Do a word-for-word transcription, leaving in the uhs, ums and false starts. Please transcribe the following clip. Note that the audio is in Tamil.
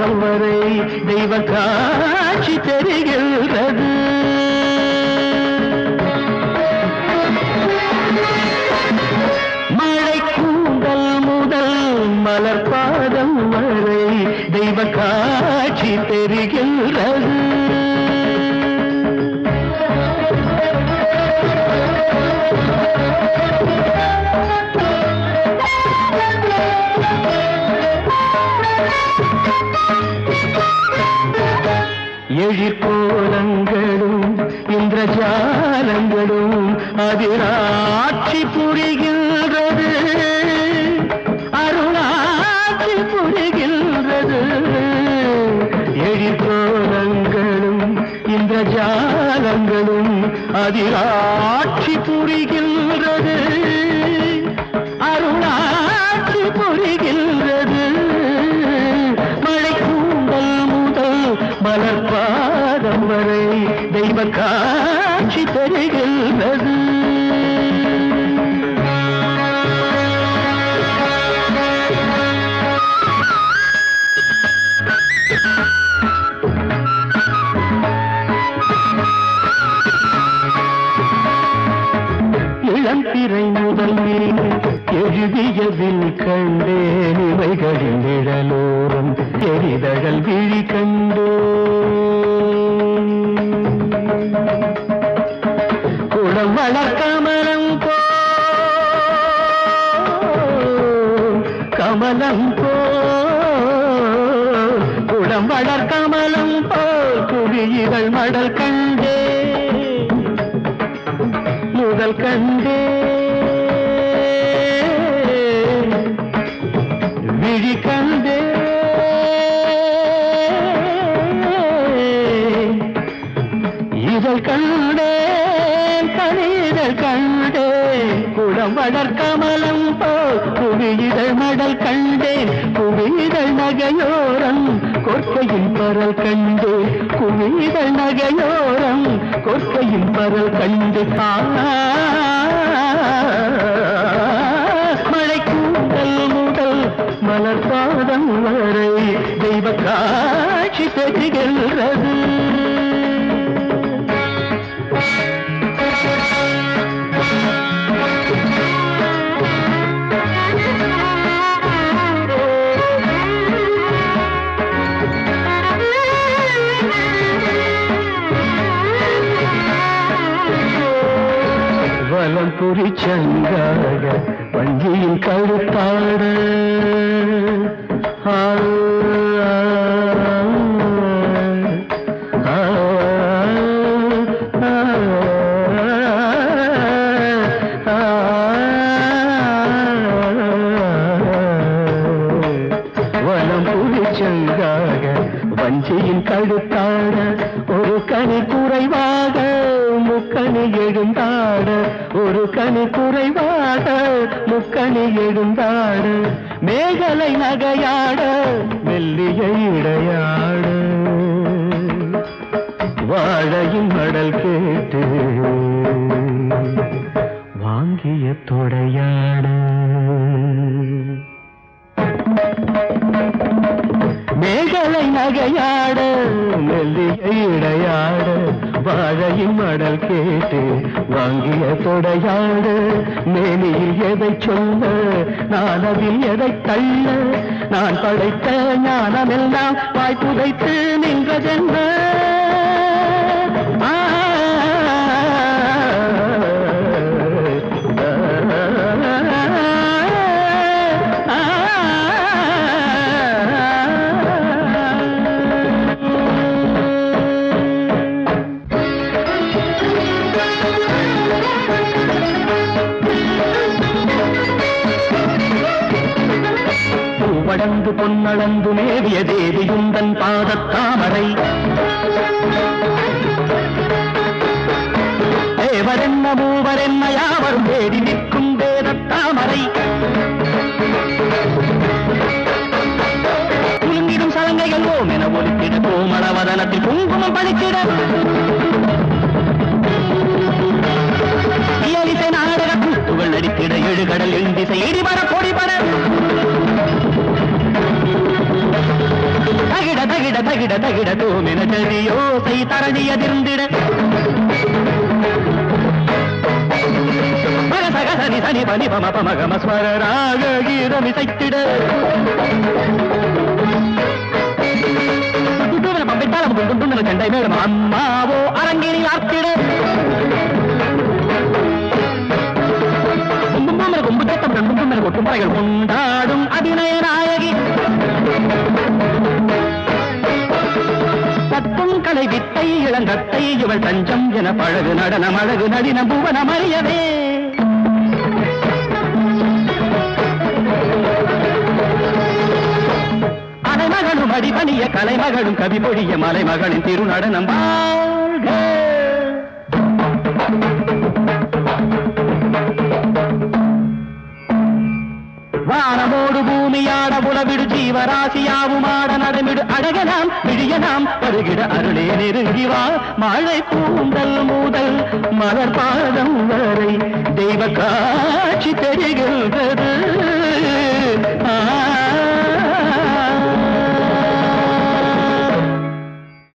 பாதம் வரை தெய்வ காட்சி தெரிகின்றது. மழை கூந்தல் முதல் மலர் பாதம் வரை தெய்வ காட்சி தெரிகின்றது. எழிற்கோலங்களும் இந்திரஜாலங்களும் அதிராட்சி புரிகின்றது. அருளாட்சி புரிகின்றது. எழிற்கோலங்களும் இந்திரஜாலங்களும் அதிராட்சி புரிகின்றது. அருளாட்சி புரிகின்றது. மலர் பாதம் வரை தெய்வ காட்சி தெரிகின்றது. இளம்பிறை முதல் எழுதியதில் கண்டேன் இவைகளின் நிழலோரம் எரிதழல் விழி கண்டோ. குளம் வளர் கமலம் போ கமலம் போ குளம் வளர் கமலம் போல் குவியிகள் மடல் கண்டே முதல் கண்டே விழி கண்டே இதழ் கண்டேன் கனிதழ் கண்டேன் குளம் வளர் கமலம் போல் குவியிதழ் மடல் கண்டேன். குவியிதழ் நகையோரம் கொற்கையின் பரல் கண்டேன். குவியிதழ் நகையோரம் கொற்கையின் பரல் கண்டு. மழை கூந்தல் முதல் மலர் பாதம் வரை தெய்வ காட்சி தெரிகின்றது. வலம் புரி சங்காக வஞ்சியின் கழுத்தாட வலம் புரி சங்காக வஞ்சியின் கழுத்தாட ஒரு கனி குறைவாக முக்கணி எழுந்தாட. ஒரு கனி குறைவாட முக்கணி எழுந்தாட. மேகலை நகையாட மெல்லிய இடையாட. வாழையின் மடல் கேட்டு வாங்கிய தொடையாட. மேகலை நகையாட மெல்லிய இடையாட. வாழையின் மடல் கேட்டு வாங்கிய தொடையாடு. மேனியில் எதை சொல்ல நான் அதில் எதை தள்ள. நான் படைத்த ஞானமெல்லாம் வாய் புதைத்து நின்றதென்ன. வடந்து பொன்னளந்து மேவிய தேவியுந்தன் பாதத்தாமரை. தேவரென்ன மூவரென்ன யாவரும் தேடி நிற்கும் வேதத்தாமரை. குலுங்கிடும் சலங்கைகள் ஓம் என ஒலித்திட கோமளவதனத்தில் குங்குமம் பணித்திட. இயலிசை நாடக கூத்துகள் நடித்திட எழுகடல் எழுந்திசை இடிபட பொடிபட. தனி பனி பம பமகம ஸ்வரராக கீதமிசைத்திட சண்டை மேலும் அம்மாவோ அரங்கினி ஆத்திட கும்பு தட்டம் கும்பு கொட்டும்பாய்கள் கொண்டாடும் அபிநய நாயகி தத்தும் கலை வித்தை இளங்கத்தை இவள் தஞ்சம் என பழகு நடனம் அழகு நடினம் புவனம் அறியவே அலைமகனும் அடிபணிய கலைமகளும் கவி பொழிய மலைமகளின் திருநடனம் வாழ்க வானமோடு பூமியாட புலவிடு ஜீவராசியாவும் ஆட நடமிடு அழகனாம் விழியனாம் வருகிட அருளே நெருங்கி வா மழை பூந்தல் முதல் மலர் பாதம் வரை தெய்வ காட்சி தெரிகின்றது